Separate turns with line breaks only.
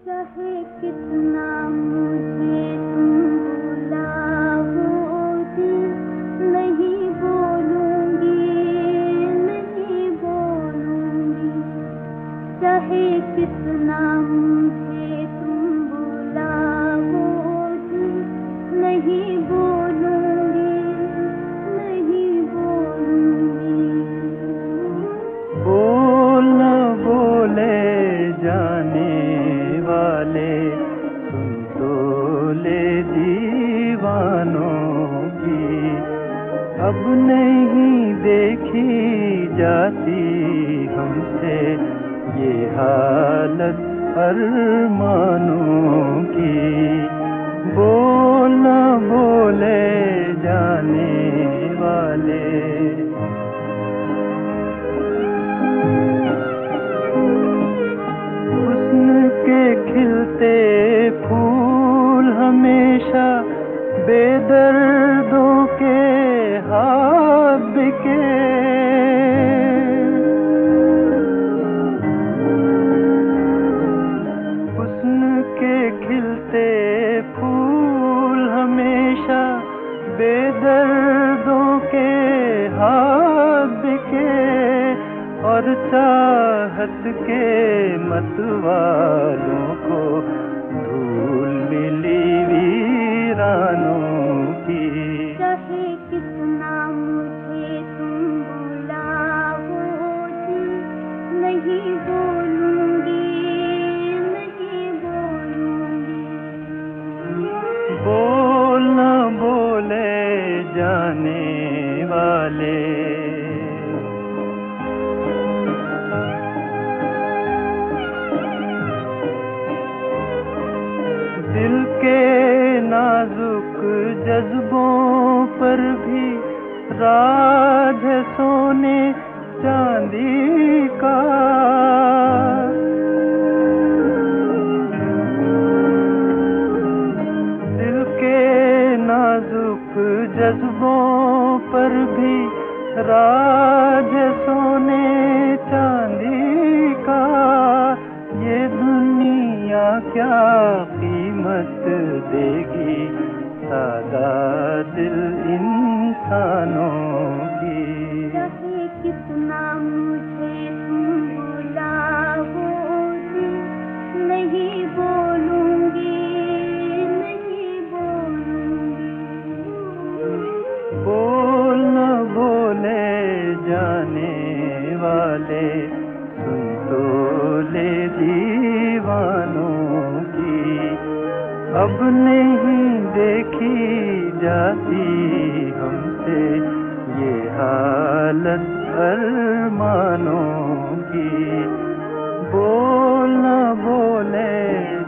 चाहे कितना मुझे तुम बुलाओ जी, नहीं बोलूंगी, नहीं बोलूंगी। चाहे कितना मुझे तुम बुलाओ जी, नहीं बोलूंगी, नहीं बोलूंगी।
बोल न बोले जाने वाले, सुन तो ले दीवानों की। अब नहीं देखी जाती हमसे ये हालत अरमानों की। बोल न बोले जाने वाले। के खिलते फूल हमेशा बेदर्दों के हाथ बिके। हुस्न के खिलते फूल हमेशा बेदर्दों के हाथ बिके, और चाहत के मतवालों को धूल मिली वीरानों की।
चाहे कितना मुझे तुम बुलाओ जी, नहीं बोलूंगी, नहीं बोलूंगी।
बोल न बोले जाने वाले। दिल के नाजुक जज्बों पर भी राज है सोने चांदी का। दिल के नाजुक जज्बों पर भी राज है सोने चांदी का। ये दुनिया क्या कीमत देगी सादा दिल इंसानों की।
चाहे कितना मुझे तुम बुलाओ जी, नहीं बोलूंगी, नहीं बोलूंगी।
बोल न बोले जाने वाले, सुन तो ले दीवानों की। अब नहीं देखी जाती हमसे ये हालत अरमानों की। बोल न बोले